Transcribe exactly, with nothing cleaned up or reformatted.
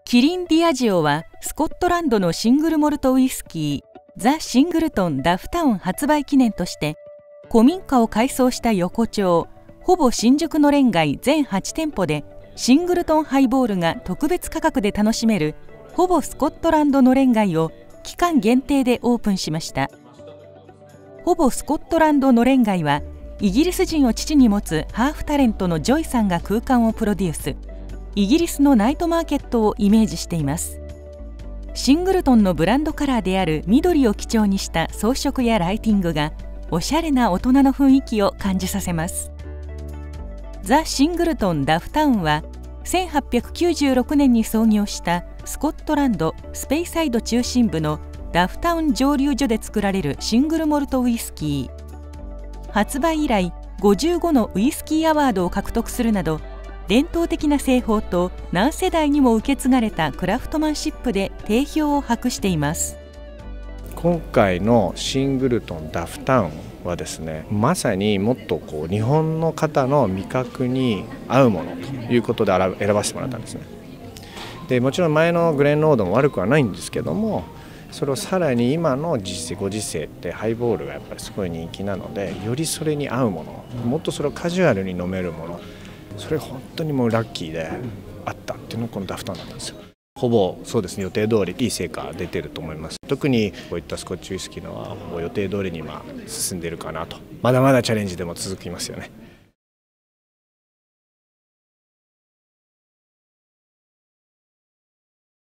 キリン・ディアジオはスコットランドのシングルモルトウイスキーザ・シングルトン・ダフタウン発売記念として古民家を改装した横丁ほぼ新宿のれん街全はち店舗でシングルトンハイボールが特別価格で楽しめるほぼスコットランドのれん街を期間限定でオープンしました。ほぼスコットランドのれん街はイギリス人を父に持つハーフタレントのジョイさんが空間をプロデュース、イギリスのナイトマーケットをイメージしています。シングルトンのブランドカラーである緑を基調にした装飾やライティングがおしゃれな大人の雰囲気を感じさせます。ザ・シングルトン・ダフタウンはせんはっぴゃくきゅうじゅうろくねんに創業したスコットランド・スペイサイド中心部のダフタウン蒸留所で作られるシングルモルトウイスキー。発売以来ごじゅうごのウイスキーアワードを獲得するなど伝統的な製法と何世代にも受け継がれたクラフトマンシップで定評を博しています。 今回のシングルトン・ダフタウンはですね、まさにもっとこう日本の方の味覚に合うものということで選ばせてもらったんですね。でもちろん前のグレンロードも悪くはないんですけども、それをさらに今の時世ご時世ってハイボールがやっぱりすごい人気なので、よりそれに合うもの、もっとそれをカジュアルに飲めるもの、それ本当にもうラッキーであったっていうのがこのダフタウンだったんですよ。ほぼそうですね、予定通りいい成果出てると思います。特にこういったスコッチウイスキーのはほぼ予定通りに今進んでいるかなと。まだまだチャレンジでも続きますよね。